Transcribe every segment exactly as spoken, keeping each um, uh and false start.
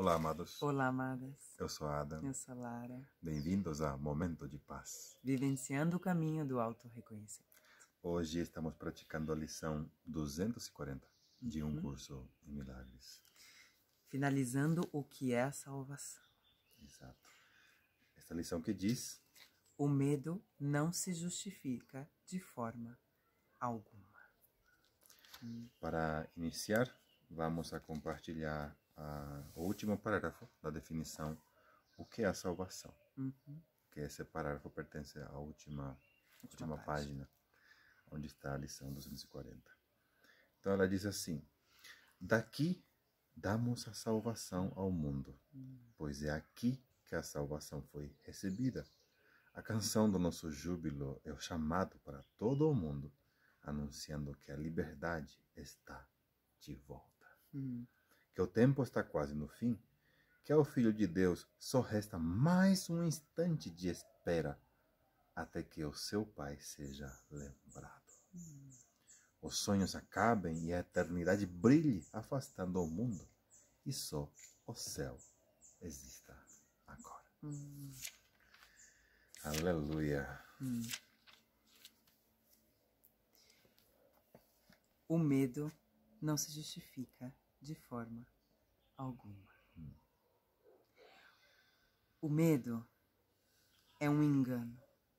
Olá, amados. Olá, amadas. Eu sou Adam. Eu sou Lara. Bem-vindos a Momento de Paz. Vivenciando o caminho do auto-reconhecimento. Hoje estamos praticando a lição duzentos e quarenta de um Uhum. curso em milagres. Finalizando o que é a salvação. Exato. Esta lição que diz: o medo não se justifica de forma alguma. Hum. Para iniciar, vamos a compartilhar a, o último parágrafo da definição o que é a salvação. Uhum. Que esse parágrafo pertence à última, última, última página, página, onde está a lição duzentos e quarenta. Então ela diz assim: daqui damos a salvação ao mundo, uhum. pois é aqui que a salvação foi recebida. A canção do nosso júbilo é o chamado para todo o mundo, anunciando que a liberdade está de volta. Uhum. Que o tempo está quase no fim, que ao Filho de Deus só resta mais um instante de espera até que o seu Pai seja lembrado. Uhum. Os sonhos acabem e a eternidade brilhe, afastando o mundo, e só o céu exista agora. Uhum. Aleluia. Uhum. O medo não se justifica de forma alguma. Hum. O medo é um engano.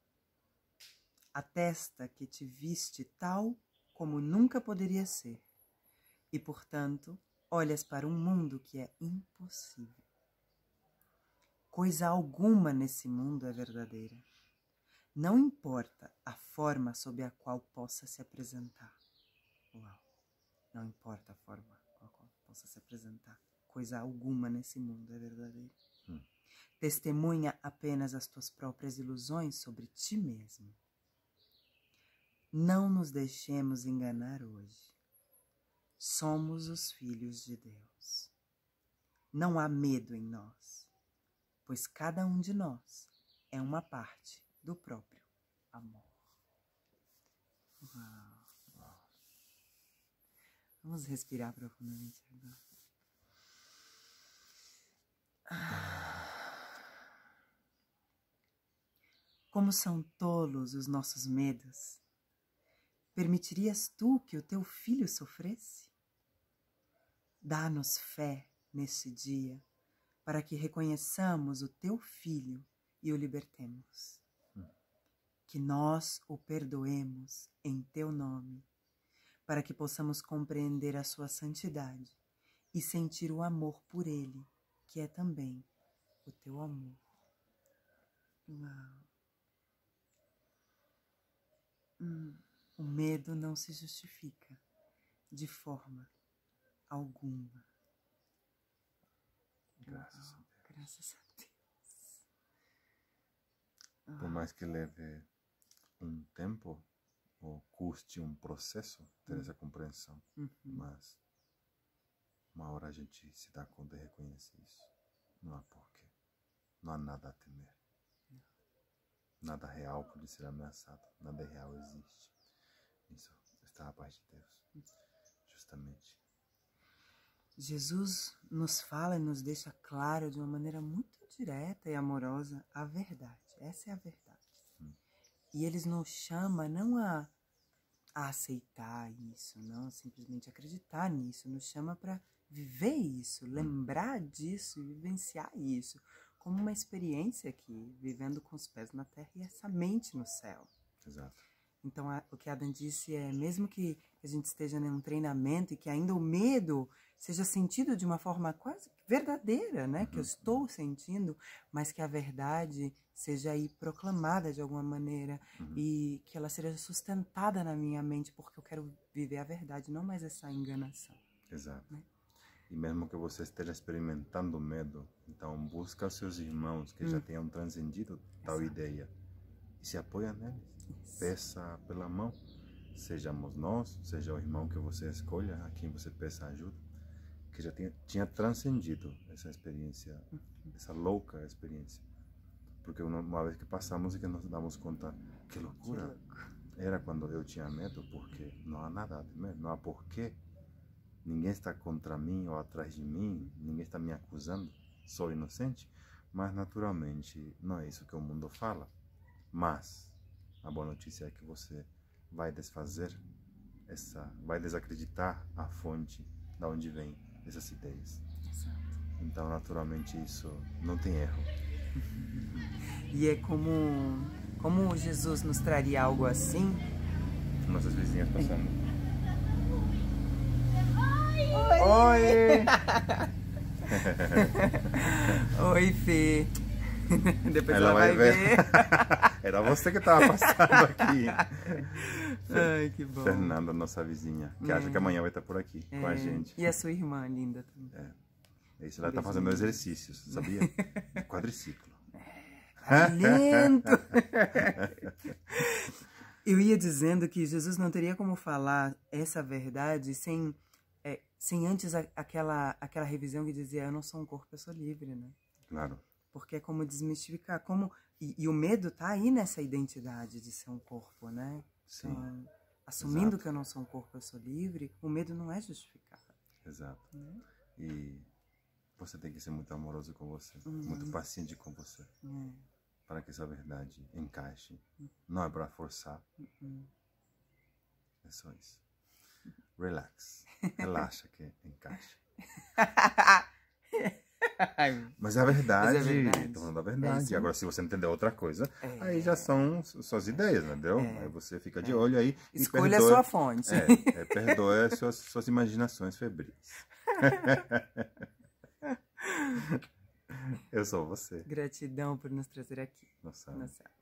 Atesta que te viste tal como nunca poderia ser e, portanto, olhas para um mundo que é impossível. Coisa alguma nesse mundo é verdadeira. Não importa a forma sob a qual possa se apresentar. Uau! Não importa a forma com a qual possa se apresentar. Coisa alguma nesse mundo é verdadeira. Hum. Testemunha apenas as tuas próprias ilusões sobre ti mesmo. Não nos deixemos enganar hoje. Somos os filhos de Deus. Não há medo em nós, pois cada um de nós é uma parte do próprio amor. Uau. Uau. Vamos respirar profundamente agora. Como são tolos os nossos medos. Permitirias tu que o teu filho sofresse? Dá-nos fé neste dia, para que reconheçamos o teu filho e o libertemos. Hum. Que nós o perdoemos em teu nome, para que possamos compreender a sua santidade e sentir o amor por ele, que é também o teu amor. Uau. Hum. O medo não se justifica de forma alguma. Graças a Deus. Graças a Deus. Por mais que leve um tempo, ou custe um processo ter Uhum. essa compreensão, Uhum. mas uma hora a gente se dá conta e reconhece isso. Não há porquê. Não há nada a temer. Não. Nada real pode ser ameaçado. Nada real existe. Isso está a paz de Deus. Uhum. Justamente. Jesus nos fala e nos deixa claro de uma maneira muito direta e amorosa a verdade. Essa é a verdade. Hum. E ele nos chama não a, a aceitar isso, não simplesmente acreditar nisso. Nos chama para viver isso, lembrar disso e vivenciar isso como uma experiência aqui, vivendo com os pés na terra e essa mente no céu. Exato. Então, a, o que a Adam disse é, mesmo que a gente esteja em um treinamento e que ainda o medo seja sentido de uma forma quase verdadeira, né? Uhum. Que eu estou sentindo, mas que a verdade seja aí proclamada de alguma maneira Uhum. e que ela seja sustentada na minha mente, porque eu quero viver a verdade, não mais essa enganação. Exato. Né? E mesmo que você esteja experimentando medo, então busca os seus irmãos que hum. já tenham transcendido tal Exato. ideia e se apoia neles. Isso. Peça pela mão, sejamos nós, seja o irmão que você escolha, a quem você peça ajuda, que já tinha, tinha transcendido essa experiência, uhum. essa louca experiência. Porque uma vez que passamos e que nos damos conta, que loucura Que louco. era quando eu tinha medo, porque não há nada a temer, não há porquê ninguém está contra mim ou atrás de mim, ninguém está me acusando, sou inocente, mas naturalmente não é isso que o mundo fala. Mas a boa notícia é que você vai desfazer essa, vai desacreditar a fonte da onde vem essas ideias. Exato. Então, naturalmente, isso não tem erro. E é como, como Jesus nos traria algo assim. Nossas vizinhas passando. Oi! Oi, Fê. Depois ela, ela vai, vai ver. ver. Era você que estava passando aqui. Ai, que bom. Fernanda, nossa vizinha, que é. acha que amanhã vai estar por aqui é. com a gente. E a sua irmã linda também. É. Isso, ela está fazendo exercícios, sabia? Quadriciclo. É, lindo! Eu ia dizendo que Jesus não teria como falar essa verdade sem, é, sem antes a, aquela, aquela revisão que dizia: eu não sou um corpo, eu sou livre, né? Claro. Porque é como desmistificar, como e, e o medo tá aí nessa identidade de ser um corpo, né? Sim. Então, assumindo Exato. que eu não sou um corpo, eu sou livre, o medo não é justificado. Exato. Né? E você tem que ser muito amoroso com você, Uhum. muito paciente com você, É. para que essa verdade encaixe. Uhum. Não é para forçar. Uhum. É só isso. Relax. Relaxa que encaixa. Mas é a verdade, Mas é verdade. tô falando a verdade. É Agora, se você entender outra coisa, é. aí já são suas ideias, entendeu? É. Aí você fica de é. olho aí. Escolha e perdoa, a sua fonte. É, é, perdoa as suas, suas imaginações febris. Eu sou você. Gratidão por nos trazer aqui. Nossa. Nossa.